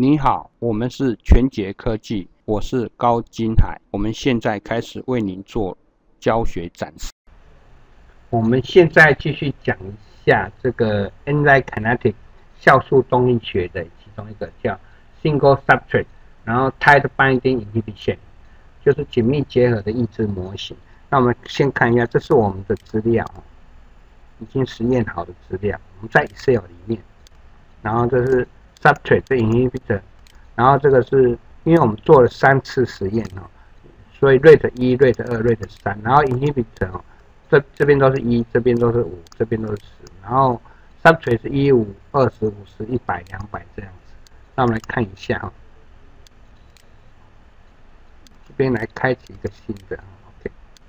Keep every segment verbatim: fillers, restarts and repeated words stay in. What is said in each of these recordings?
你好，我们是全杰科技，我是高金海，我们现在开始为您做教学展示。 我们现在继续讲一下这个 Enzyme Kinetics 酵素动力学的其中一个叫 Single Substrate， 然后 Tight Binding Inhibition， 就是紧密结合的抑制模型。那我们先看一下，这是我们的资料，已经实验好的资料，我们在 Excel 里面，然后这是 Substrate 的 Inhibitor， 然后这个是因为我们做了三次实验哦，所以 Rate 一、Rate 二、Rate 三，然后 Inhibitor 哦。这这边都是一，这边都是五，这边都是十，然后 substrate 是一、五、二十、五十、一百、两百这样子。那我们来看一下哈，这边来开启一个新的 ，OK。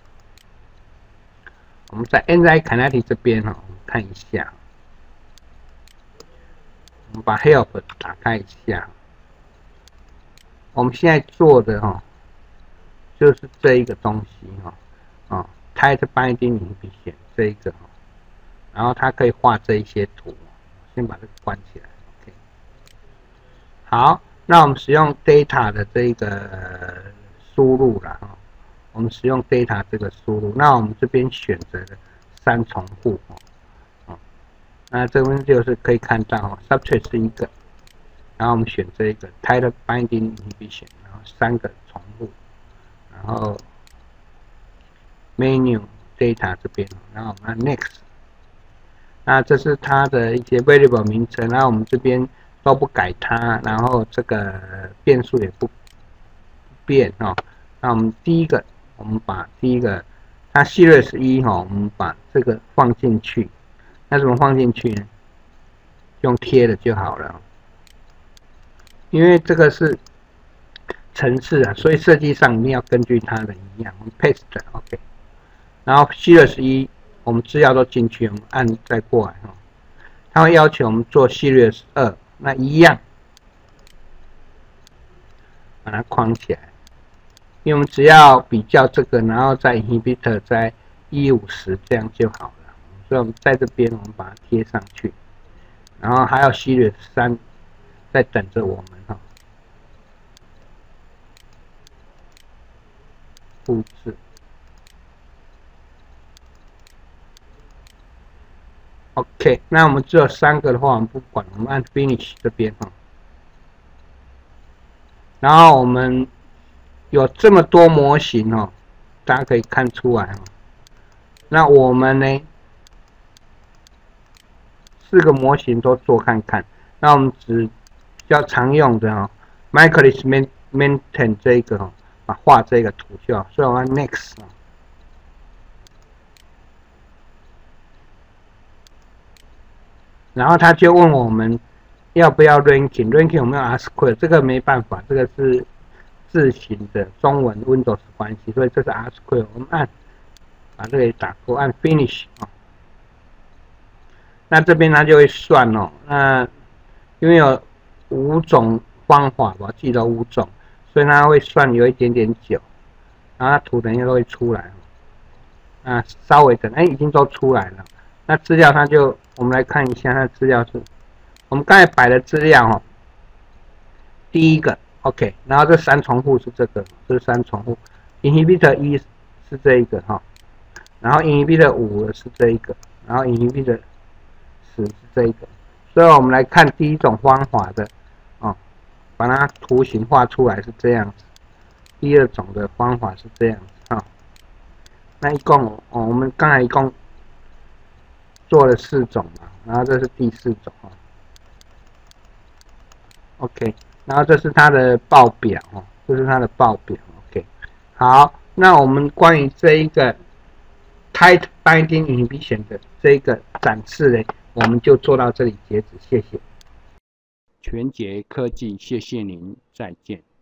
我们在 Enzyme Kinetics 这边哈，我们看一下，我们把 Help 打开一下。我们现在做的哈，就是这一个东西哈，啊。Tight Binding Inhibition 这一个，然后它可以画这一些图，先把这个关起来 ，OK。好，那我们使用 Data 的这个输入了哈，我们使用 Data 这个输入，那我们这边选择了三重复哦，那这边就是可以看到哦 ，Substrate 是一个，然后我们选这一个 Tight Binding Inhibition， 然后三个重复，然后。Menu Data 这边，然后我们按 Next， 那这是它的一些 Variable 名称，然后我们这边都不改它，然后这个变数也不变哦。那我们第一个，我们把第一个它 Series 一哈，我们把这个放进去，那怎么放进去呢？用贴的就好了，因为这个是程式啊，所以设计上一定要根据它的一样，我们 Paste OK。然后 Series 一，我们资料都进去，我们按再过来哈，它会要求我们做 Series 二，那一样把它框起来，因为我们只要比较这个，然后在 Inhibitor 在一五十这样就好了，所以我们在这边我们把它贴上去，然后还有 Series 三在等着我们哈，复制。OK， 那我们只有三个的话，我们不管，我们按 Finish 这边哈。然后我们有这么多模型哦，大家可以看出来哦。那我们呢，四个模型都做看看。那我们只比较常用的哦 ，Michaelis Menten 这个哦，把画这个图就好，所以我按 Next 哦。然后他就问我们要不要 ranking，ranking 我们要 ASCII， 这个没办法，这个是字形的中文 Windows 关系，所以这是 ASCII， 我们按把这个打勾，按 Finish 哦。那这边它就会算哦，那因为有五种方法，我记得五种，所以它会算有一点点久，然后它图等一下都会出来，啊，稍微等，哎，已经都出来了。那资料它就，我们来看一下它的资料是，我们刚才摆的资料哦，第一个 OK， 然后这三重复是这个，这是三重复 ，Inhibitor 一是这一个哈，然后 Inhibitor 五是这一个，然后 Inhibitor 十是这一个，所以我们来看第一种方法的，哦，把它图形画出来是这样子，第二种的方法是这样子哈，那一共哦，我们刚才一共做了四种嘛，然后这是第四种哦 ，OK， 然后这是它的报表哦，这是它的报表 ，OK， 好，那我们关于这一个 Tight Binding Inhibition 的这个展示呢，我们就做到这里截止，谢谢。 全杰科技，谢谢您，再见。